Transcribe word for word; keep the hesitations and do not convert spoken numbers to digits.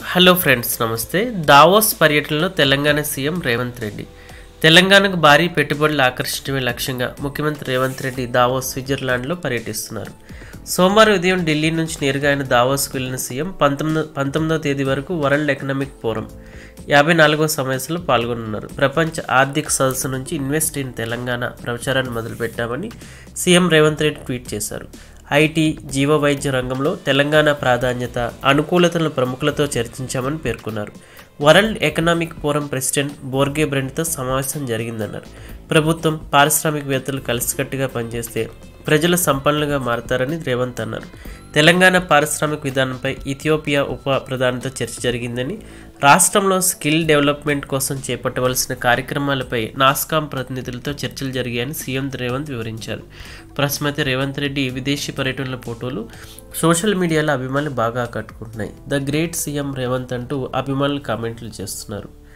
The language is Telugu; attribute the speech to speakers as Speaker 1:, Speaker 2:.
Speaker 1: హలో ఫ్రెండ్స్, నమస్తే. దావోస్ పర్యటనలో తెలంగాణ సీఎం రేవంత్ రెడ్డి. తెలంగాణకు భారీ పెట్టుబడులు ఆకర్షించడమే లక్ష్యంగా ముఖ్యమంత్రి రేవంత్ రెడ్డి దావోస్, స్విట్జర్లాండ్లో పర్యటిస్తున్నారు. సోమవారం ఉదయం ఢిల్లీ నుంచి నేరుగా ఆయన దావోస్కు వెళ్లిన సీఎం పంతొమ్మిది పంతొమ్మిదవ తేదీ వరకు వరల్డ్ ఎకనామిక్ ఫోరం యాభై నాలుగవ సమావేశంలో పాల్గొనున్నారు. ప్రపంచ ఆర్థిక సదస్సు నుంచి ఇన్వెస్ట్ ఇన్ తెలంగాణ ప్రచారాన్ని మొదలుపెట్టామని సీఎం రేవంత్ రెడ్డి ట్వీట్ చేశారు. ఐటీ, జీవ వైద్య రంగంలో తెలంగాణ ప్రాధాన్యత, అనుకూలతలను ప్రముఖులతో చర్చించామని పేర్కొన్నారు. World economic forum president Borge బ్రెండ్తో సమావేశం జరిగిందన్నారు. ప్రభుత్వం, పారిశ్రామికవేత్తలు కలిసికట్టుగా పనిచేస్తే ప్రజలు సంపన్నులుగా మారతారని రేవంత్ అన్నారు. తెలంగాణ పారిశ్రామిక విధానంపై ఇథియోపియా ఉప ప్రధానితో చర్చ జరిగిందని, రాష్ట్రంలో స్కిల్ డెవలప్మెంట్ కోసం చేపట్టవలసిన కార్యక్రమాలపై నాస్కాం ప్రతినిధులతో చర్చలు జరిగాయని సీఎం రేవంత్ వివరించారు. ప్రస్తుతం రేవంత్ రెడ్డి విదేశీ పర్యటనల ఫోటోలు సోషల్ మీడియాలో అభిమానులు బాగా ఆకట్టుకుంటున్నాయి. ద గ్రేట్ సీఎం రేవంత్ అంటూ అభిమానులు కామెంట్లు చేస్తున్నారు.